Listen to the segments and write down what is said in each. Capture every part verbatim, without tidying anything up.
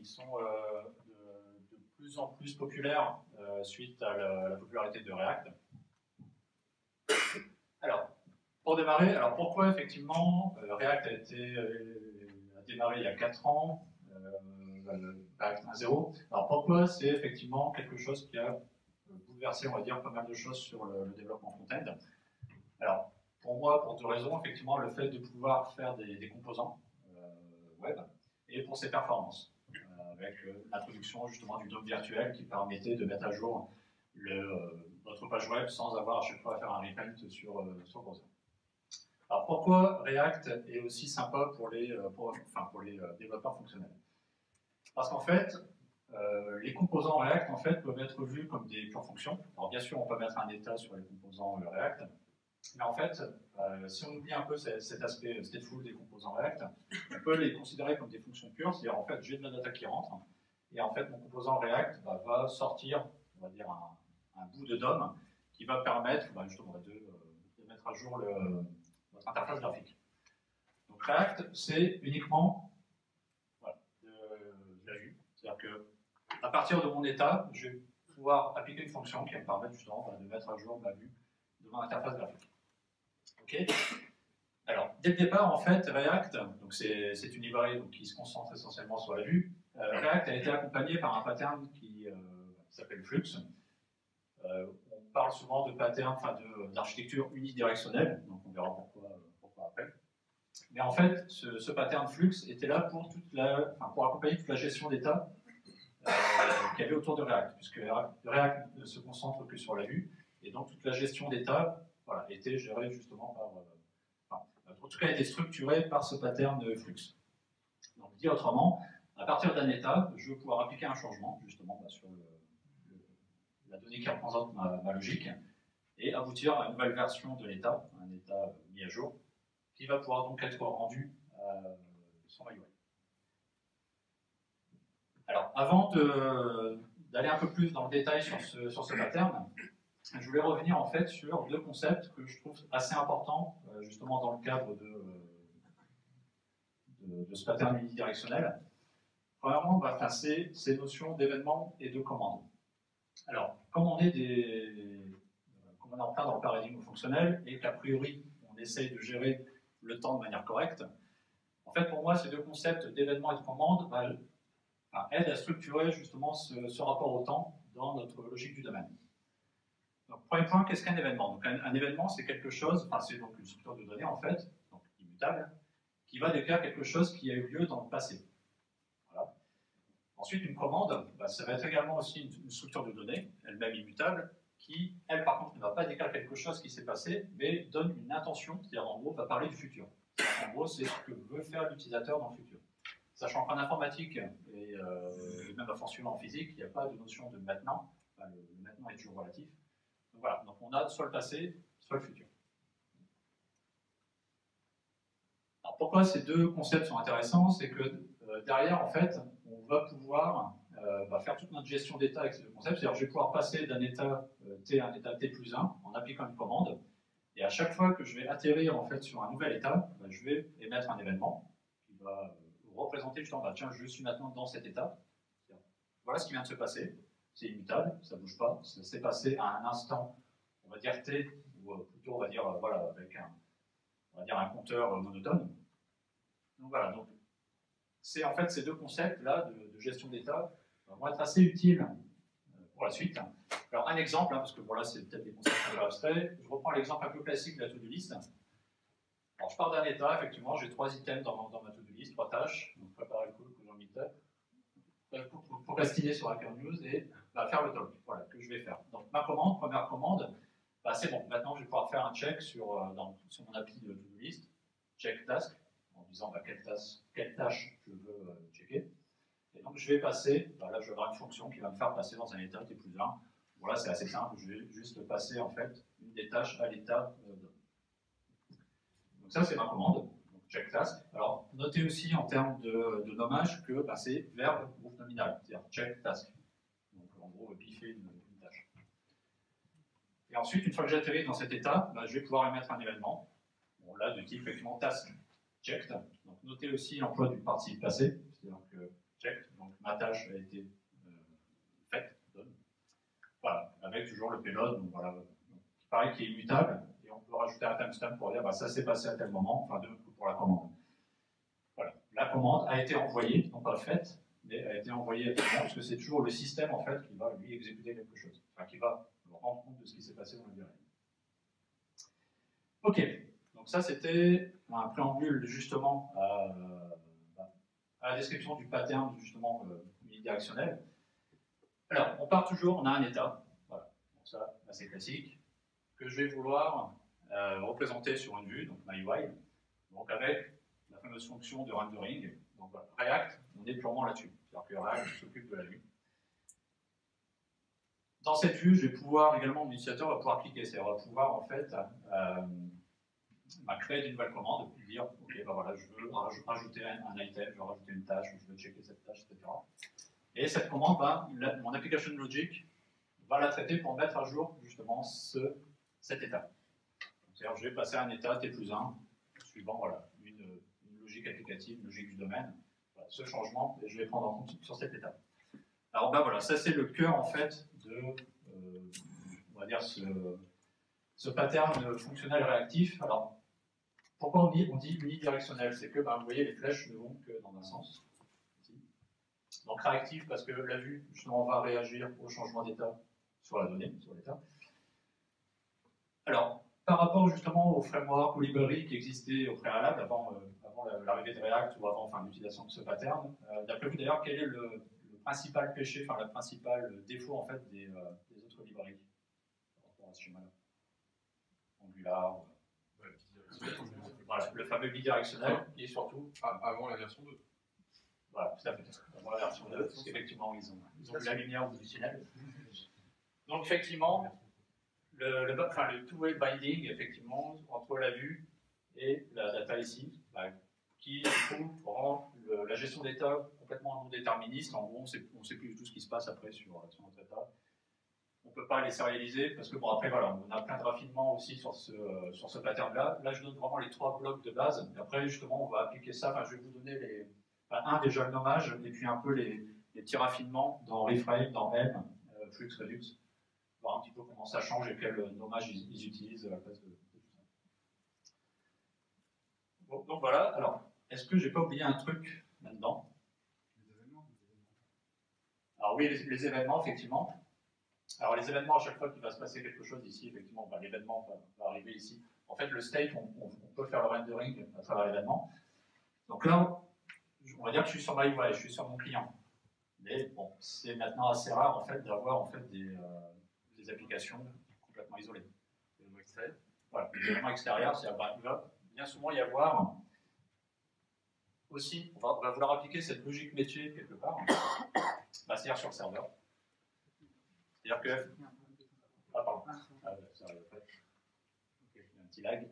qui sont euh, de, de plus en plus populaires euh, suite à la, la popularité de React. Alors, pour démarrer, alors pourquoi effectivement euh, React a été euh, a démarré il y a quatre ans, euh, React un point zéro. Alors pourquoi c'est effectivement quelque chose qui a bouleversé, on va dire, pas mal de choses sur le, le développement front-end. Alors, pour moi, pour deux raisons, effectivement, le fait de pouvoir faire des, des composants euh, web et pour ses performances, euh, avec euh, l'introduction justement du D O M virtuel qui permettait de mettre à jour le, euh, notre page web sans avoir à chaque fois à faire un repaint sur, euh, sur le browser. Alors pourquoi React est aussi sympa pour les, euh, pour, enfin, pour les euh, développeurs fonctionnels? Parce qu'en fait, euh, les composants React en fait, peuvent être vus comme des pures fonctions. Alors bien sûr, on peut mettre un état sur les composants euh, React, mais en fait, euh, si on oublie un peu cet aspect stateful des composants React, on peut les considérer comme des fonctions pures, c'est-à-dire en fait, j'ai de la data qui rentre, et en fait, mon composant React bah, va sortir, on va dire, un, un bout de D O M qui va permettre bah, justement de, de mettre à jour le, votre interface graphique. Donc React, c'est uniquement voilà, de, de la vue, c'est-à-dire que à partir de mon état, je vais pouvoir appliquer une fonction qui va me permettre justement bah, de mettre à jour ma vue de mon interface graphique. Ok. Alors, dès le départ, en fait, React, donc c'est une librairie donc, qui se concentre essentiellement sur la vue. Euh, React a été accompagné par un pattern qui, euh, qui s'appelle Flux. Euh, on parle souvent de pattern, enfin d'architecture unidirectionnelle, donc on verra pourquoi, pourquoi après. Mais en fait, ce, ce pattern Flux était là pour, toute la, enfin, pour accompagner toute la gestion d'état euh, qu'il y avait autour de React, puisque React ne se concentre que sur la vue, et donc toute la gestion d'état voilà, était gérée justement par... Euh, enfin, en tout cas, était structurée par ce pattern de Flux. Donc, dit autrement, à partir d'un état, je vais pouvoir appliquer un changement, justement, bah, sur le, le, la donnée qui représente ma, ma logique, et aboutir à une nouvelle version de l'état, un état mis à jour, qui va pouvoir donc être rendu euh, sur ma U I. Alors, avant d'aller un peu plus dans le détail sur ce, sur ce pattern, je voulais revenir en fait sur deux concepts que je trouve assez importants, euh, justement dans le cadre de, de, de ce pattern unidirectionnel. Premièrement, bah, c'est ces notions d'événements et de commandes. Alors, comme on est, des, comme on est en plein dans le paradigme fonctionnel et qu'a priori on essaye de gérer le temps de manière correcte, en fait pour moi ces deux concepts d'événements et de commandes bah, enfin, aident à structurer justement ce, ce rapport au temps dans notre logique du domaine. Donc, premier point, qu'est-ce qu'un événement? Donc, un, un événement, c'est quelque chose, enfin, c'est donc une structure de données, en fait, donc immutable, qui va décrire quelque chose qui a eu lieu dans le passé. Voilà. Ensuite, une commande, bah, ça va être également aussi une, une structure de données, elle-même immutable, qui, elle, par contre, ne va pas décrire quelque chose qui s'est passé, mais donne une intention, c'est-à-dire, en gros, va parler du futur. En gros, c'est ce que veut faire l'utilisateur dans le futur. Sachant qu'en informatique, et, euh, et même à fortiori en physique, il n'y a pas de notion de maintenant, enfin, le, le maintenant est toujours relatif. Donc voilà, donc on a soit le passé, soit le futur. Alors pourquoi ces deux concepts sont intéressants? C'est que euh, derrière, en fait, on va pouvoir euh, bah, faire toute notre gestion d'état avec ces deux concepts. C'est-à-dire que je vais pouvoir passer d'un état euh, T à un état T plus un en appliquant une commande. Et à chaque fois que je vais atterrir en fait, sur un nouvel état, bah, je vais émettre un événement qui va euh, représenter justement, bah, tiens, je suis maintenant dans cet état. Voilà ce qui vient de se passer. C'est immutable, ça ne bouge pas, ça s'est passé à un instant, on va dire T, ou plutôt on va dire, voilà, avec un, on va dire un compteur monotone. Donc voilà, donc c'est en fait ces deux concepts-là de, de gestion d'état vont être assez utiles pour la suite. Alors un exemple, hein, parce que voilà, c'est peut-être des concepts un peu abstraits, je reprends l'exemple un peu classique de la to-do list. Alors je pars d'un état, effectivement, j'ai trois items dans, dans ma to-do list, trois tâches, donc préparer le coup, que j'en meet-up. Procrastiner sur Hacker News et bah, faire le talk, voilà, que je vais faire. Donc ma commande, première commande, bah, c'est bon, maintenant je vais pouvoir faire un check sur, euh, dans, sur mon appli de to-do list, check task, en disant bah, quelle, task, quelle tâche je veux euh, checker. Et donc je vais passer, bah, là je vais avoir une fonction qui va me faire passer dans un état T plus un. Voilà, c'est assez simple, je vais juste passer en fait une des tâches à l'état euh, de. Donc ça c'est ma commande. Check task. Alors, notez aussi en termes de, de nommage que bah, c'est verbe groupe nominal, c'est-à-dire check task. Donc, en gros, biffer une, une tâche. Et ensuite, une fois que j'atterris dans cet état, bah, je vais pouvoir émettre un événement. Bon, là, de type effectivement task checked. Donc, notez aussi l'emploi du participe passé, c'est-à-dire que check, donc ma tâche a été euh, faite, done. Voilà, avec toujours le payload, donc voilà, qui paraît qui est immutable, et on peut rajouter un timestamp pour dire bah, ça s'est passé à tel moment, enfin de, pour la commande. Voilà, la commande a été envoyée, non pas faite, mais a été envoyée à tel moment, parce que c'est toujours le système en fait qui va lui exécuter quelque chose, enfin qui va rendre compte de ce qui s'est passé dans la durée. Ok, donc ça c'était un préambule justement à, à la description du pattern justement euh, unidirectionnel. Alors, on part toujours, on a un état, voilà, donc ça assez classique, que je vais vouloir euh, représenter sur une vue, donc MyUI, donc avec la fameuse fonction de rendering. Donc voilà, React, on est purement là-dessus, c'est-à-dire que React s'occupe de la vue. Dans cette vue, je vais pouvoir également, mon utilisateur va pouvoir cliquer, c'est-à-dire va pouvoir en fait euh, bah, créer une nouvelle commande, et dire, ok, bah voilà, je veux rajouter un, un item, je veux rajouter une tâche, je veux checker cette tâche, et cetera. Et cette commande, bah, la, mon application logic va la traiter pour mettre à jour justement ce, cet état. C'est-à-dire, je vais passer à un état T plus un, suivant voilà, une, une logique applicative, une logique du domaine. Voilà, ce changement, je vais prendre en compte sur cet état. Alors, bah, voilà, ça c'est le cœur en fait de, euh, on va dire, ce, ce pattern fonctionnel réactif. Alors, pourquoi on dit, on dit unidirectionnel? C'est que, bah, vous voyez, les flèches ne vont que dans un sens. Ici. Donc, réactif parce que la vue, justement, va réagir au changement d'état sur la donnée, sur l'état. Alors, par rapport justement au framework, aux librairies qui existaient au préalable, avant, euh, avant l'arrivée de React ou avant enfin, l'utilisation de ce pattern, euh, d'après vous d'ailleurs, quel est le, le principal péché, enfin le principal défaut en fait des, euh, des autres librairies par rapport à ce schéma-là? Angular, euh, ouais, voilà, le fameux bidirectionnel et surtout avant la version deux. Voilà, tout à fait. Avant la version deux, parce qu'effectivement ils ont, ils ont vu la lumière au bout du tunnel. Donc effectivement, le, le, enfin, le two-way binding, effectivement, entre la vue et la data ici, bah, qui du coup rend le, la gestion d'état complètement non déterministe. En gros, on ne sait, sait plus du tout ce qui se passe après sur, sur notre état. On ne peut pas les sérialiser parce que, bon, après, voilà, on a plein de raffinements aussi sur ce, euh, sur ce pattern-là. Là, je donne vraiment les trois blocs de base. Et après, justement, on va appliquer ça. Enfin, je vais vous donner les, enfin, un déjà le nommage et puis un peu les, les petits raffinements dans Reframe, dans M, euh, Flux Redux. Voir un petit peu comment ça change et quel nommage ils, ils utilisent à la place de, de tout ça. Bon, donc voilà, alors, est-ce que j'ai pas oublié un truc là-dedans? Les événements, les événements. Alors oui, les, les événements, effectivement. Alors les événements, à chaque fois qu'il va se passer quelque chose ici, effectivement, bah, l'événement va, va arriver ici. En fait, le state, on, on, on peut faire le rendering à travers l'événement. Donc là, on va dire que je suis sur MyUI, je suis sur mon client. Mais bon, c'est maintenant assez rare en fait d'avoir en fait des, euh, des applications complètement isolées. Des éléments extérieurs. Voilà, des éléments extérieurs, c'est bah, il va bien souvent y avoir aussi, on va, on va vouloir appliquer cette logique métier quelque part, bah, c'est-à-dire sur le serveur. C'est-à-dire que. Ah, pardon. Ah, ça arrive après. Ok, il y a un petit lag.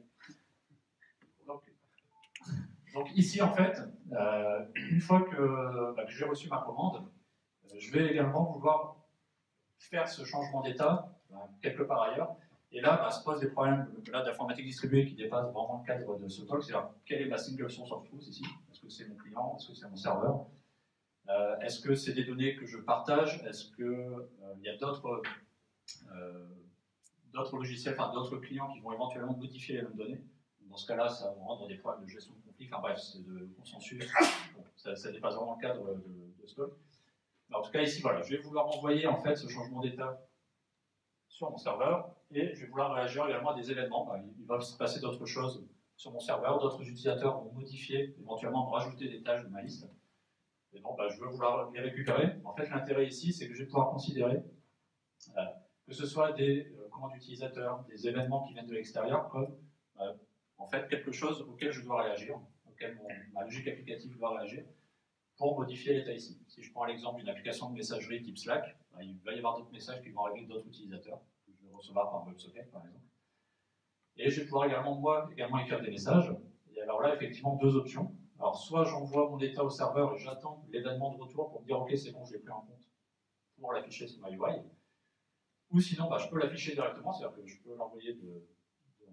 Donc, donc ici, en fait, euh, une fois que, bah, que j'ai reçu ma commande, euh, je vais également vouloir faire ce changement d'état bah, quelque part ailleurs. Et là, bah, se posent des problèmes d'informatique distribuée qui dépassent vraiment le cadre de ce talk. C'est-à-dire, quelle est ma single source of truth ici? Est-ce que c'est mon client? Est-ce que c'est mon serveur? euh, Est-ce que c'est des données que je partage? Est-ce qu'il euh, y a d'autres euh, d'autres logiciels, enfin d'autres clients qui vont éventuellement modifier les mêmes données? Dans ce cas-là, ça va rendre des problèmes de gestion de conflit. Enfin bref, c'est de consensus. Bon, ça, ça dépasse vraiment le cadre de, de ce talk. En tout cas, ici, voilà, je vais vouloir envoyer en fait ce changement d'état sur mon serveur et je vais vouloir réagir également à des événements. Bah, il va se passer d'autres choses sur mon serveur, d'autres utilisateurs vont modifier, éventuellement me rajouter des tâches de ma liste. Et donc, bah, je veux vouloir les récupérer. En fait, l'intérêt ici, c'est que je vais pouvoir considérer euh, que ce soit des euh, commandes utilisateurs, des événements qui viennent de l'extérieur, comme euh, en fait quelque chose auquel je dois réagir, auquel mon, ma logique applicative doit réagir, pour modifier l'état ici. Si je prends l'exemple d'une application de messagerie type Slack, bah, il va y avoir d'autres messages qui vont arriver d'autres utilisateurs, que je vais recevoir par WebSocket par exemple. Et je vais pouvoir également, moi, également écrire des messages. Et alors là, effectivement, deux options. Alors, soit j'envoie mon état au serveur et j'attends l'événement de retour pour me dire, OK, c'est bon, je l'ai pris en compte pour l'afficher sur MyUI. Ou sinon, bah, je peux l'afficher directement, c'est-à-dire que je peux l'envoyer de, de,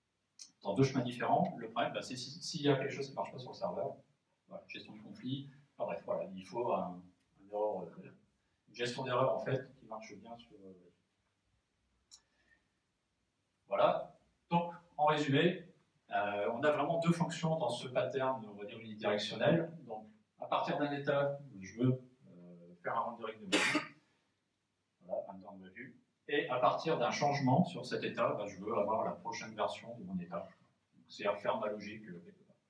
dans deux chemins différents. Le problème, bah, c'est s'il si y a quelque chose qui ne marche pas sur le serveur, voilà, gestion du conflit, Enfin bref, voilà, il faut un, un erreur, une gestion d'erreur en fait qui marche bien sur. Voilà. Donc, en résumé, euh, on a vraiment deux fonctions dans ce pattern, on va dire unidirectionnel. Donc, à partir d'un état, je veux euh, faire un rendering de ma vue. Voilà, un rendering de vue. Et à partir d'un changement sur cet état, bah, je veux avoir la prochaine version de mon état. C'est-à-dire faire ma logique euh, quelque part.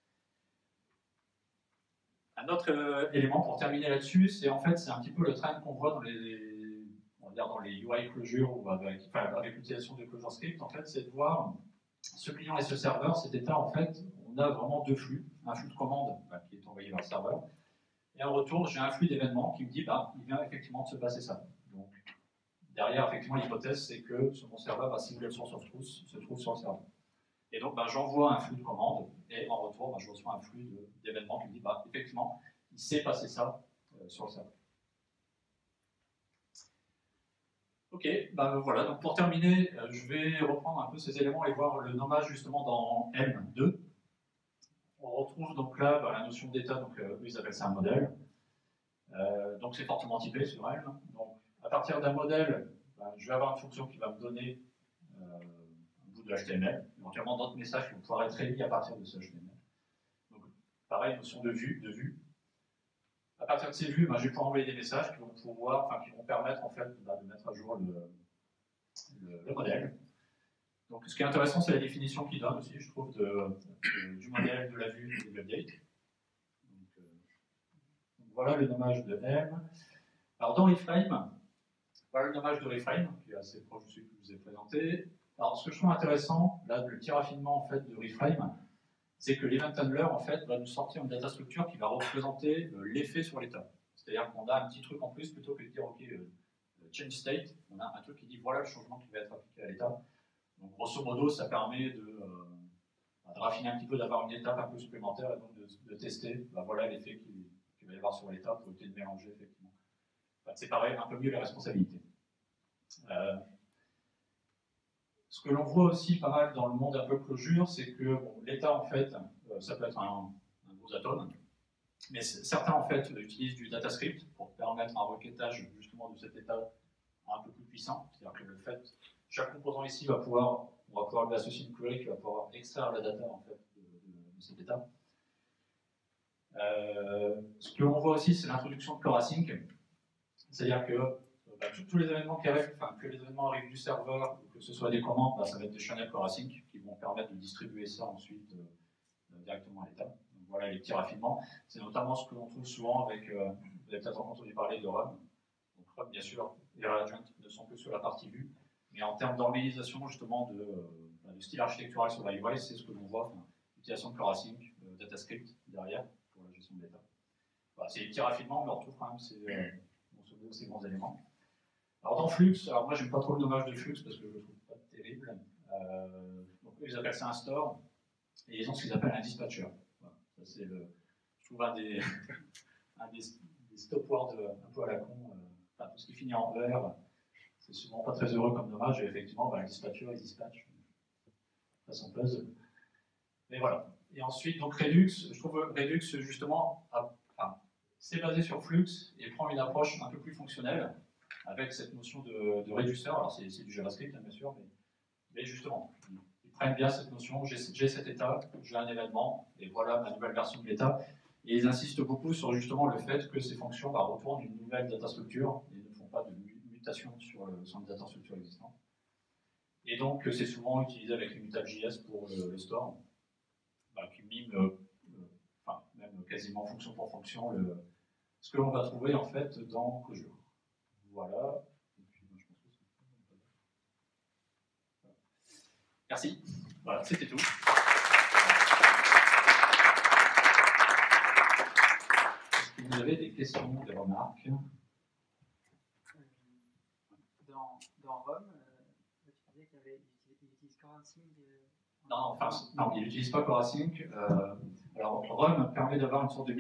Un autre euh, élément pour terminer là-dessus, c'est en fait c'est un petit peu le trend qu'on voit dans les, on va dire dans les U I closure ou avec, enfin, avec l'utilisation de ClojureScript, en fait, c'est de voir ce client et ce serveur, cet état, en fait, on a vraiment deux flux. Un flux de commande bah, qui est envoyé vers le serveur, et en retour, j'ai un flux d'événements qui me dit, bah, il vient effectivement de se passer ça. Donc, derrière, effectivement, l'hypothèse, c'est que sur mon serveur, bah, simuler le source of truth se trouve sur le serveur. Et donc, bah, j'envoie un flux de commandes, et en retour, bah, je reçois un flux d'événements qui me dit, bah, effectivement, il s'est passé ça euh, sur le serveur. Ok, bah, voilà, donc pour terminer, euh, je vais reprendre un peu ces éléments et voir le nommage justement dans M deux. On retrouve donc là bah, la notion d'état, donc euh, eux ils appellent ça un modèle. Euh, donc c'est fortement typé sur M. Donc à partir d'un modèle, bah, je vais avoir une fonction qui va me donner euh, un bout de H T M L, éventuellement d'autres messages qui vont pouvoir être émis à partir de ce H T M L. Donc pareil, notion de vue, de vue. À partir de ces vues, bah, je vais pouvoir envoyer des messages qui vont pouvoir, enfin qui vont permettre en fait bah, de mettre à jour le, le, le modèle. Donc, ce qui est intéressant, c'est la définition qu'il donne aussi, je trouve, de, de, du modèle, de la vue et de l'update. Donc, euh, donc, voilà le nommage de M. Alors, dans Reframe, voilà le nommage de Reframe, qui est assez proche de celui que je vous ai présenté. Alors, ce que je trouve intéressant, là, le petit raffinement en fait, de Reframe, c'est que l'event handler en fait, va nous sortir une data structure qui va représenter euh, l'effet sur l'état. C'est-à-dire qu'on a un petit truc en plus, plutôt que de dire, OK, euh, change state, on a un truc qui dit, voilà le changement qui va être appliqué à l'état. Donc, grosso modo, ça permet de, euh, de raffiner un petit peu, d'avoir une étape un peu supplémentaire et donc de, de tester bah, voilà l'effet qu'il qu va y avoir sur l'étape pour éviter de mélanger, effectivement. Enfin, de séparer un peu mieux les responsabilités. Euh, ce que l'on voit aussi pas mal dans le monde un peu closure, c'est que bon, l'état, en fait, euh, ça peut être un, un gros atome, mais certains, en fait, utilisent du datascript pour permettre un requêtage, justement, de cet état un peu plus puissant. C'est-à-dire que le fait chaque composant ici va pouvoir, on va pouvoir lui associer une query qui va pouvoir extraire la data en fait, de, de, de cet état. Euh, ce que l'on voit aussi, c'est l'introduction de CloreAsync, c'est-à-dire que bah, tous les événements qui arrivent, enfin, que les événements arrivent du serveur, ou que ce soit des commandes, bah, ça va être des channels CloreAsync qui vont permettre de distribuer ça ensuite euh, directement à l'état. Donc voilà les petits raffinements. C'est notamment ce que l'on trouve souvent avec, euh, vous avez peut-être entendu parler de Run. Donc Run, bien sûr, les reagents ne sont que sur la partie vue. Mais en termes d'organisation, justement, de, euh, de style architectural sur la U I, c'est ce que l'on voit, enfin, l'utilisation de CloreAsync, euh, DataScript derrière, pour la gestion de l'état. Voilà, c'est des petits raffinements, mais on retrouve quand même ces, euh, ces grands éléments. Alors dans Flux, alors moi j'aime pas trop le nommage de Flux parce que je le trouve pas terrible. Euh, donc eux, ils appellent ça un store, et ils ont ce qu'ils appellent un dispatcher. Voilà, ça c'est le, je trouve un des, un des, des stop words un peu à la con, euh, enfin tout ce qui finit en heure. C'est souvent pas très heureux comme dommage, et effectivement, bah, le dispatcher, il dispatch façon puzzle. Mais voilà. Et ensuite, donc Redux, je trouve Redux, justement, a, enfin, c'est basé sur Flux et prend une approche un peu plus fonctionnelle avec cette notion de, de réducteur. Alors, c'est du JavaScript, bien sûr, mais, mais justement, ils, ils prennent bien cette notion, j'ai cet état, j'ai un événement, et voilà ma nouvelle version de l'état. Et ils insistent beaucoup sur justement le fait que ces fonctions bah, retournent une nouvelle data structure et ne font pas de sur le centre de data structure existant. Et donc, c'est souvent utilisé avec les mutables J S pour le, le store, bah, qui mime, euh, enfin, même quasiment fonction pour fonction, le, ce que l'on va trouver en fait dans Clojure. Voilà. Et puis, moi, je pense que voilà. Merci. Voilà, c'était tout. Est-ce que vous avez des questions, des remarques? Dans, dans Rome, euh, tu disais qu'il utilise CloreAsync. Euh, non, enfin, non, il n'utilise pas CloreAsync. Euh, alors, Rome permet d'avoir une sorte de